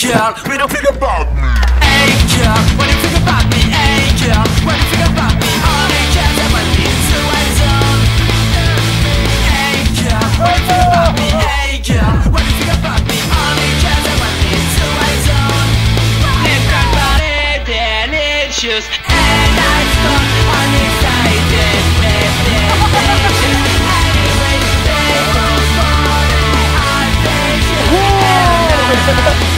girl, we don't think about me. Hey girl, what do you think about me? Hey girl, what do you think about me? All the girls that want me to my zone. Hey girl, what do you think about me? Hey girl, what do you think about me? All the girls that want me to my zone. Everybody then issues, and I start unexcited with this picture. Anyway, they go for it, I think you.